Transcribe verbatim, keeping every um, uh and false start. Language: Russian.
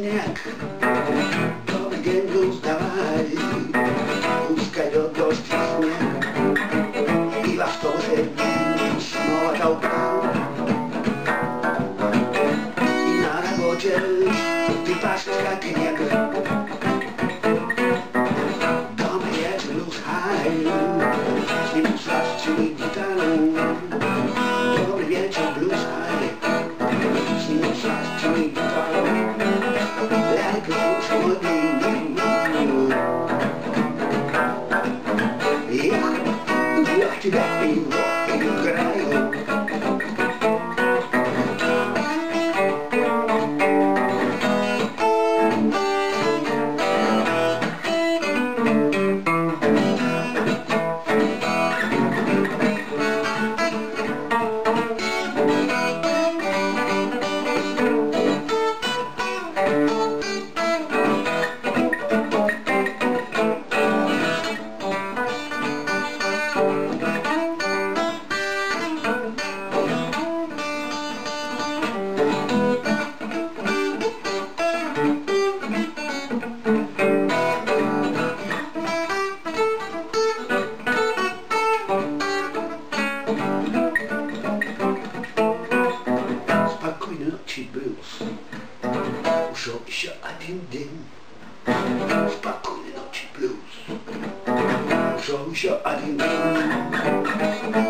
снег, добрый день, груз, давай, пускай идет дождь и снег, и в автобусе снова толпа, и на работе ты пашешь как негр, дома есть блюз хай, сниму сластью гитару, добрый вечер, блюз хай. Сластью гитару, like a fool я в тебя пиво играю. Спокойной ночи, Брюс. Ушел еще один день. Спокойной ночи, Брюс. Ушел еще один день.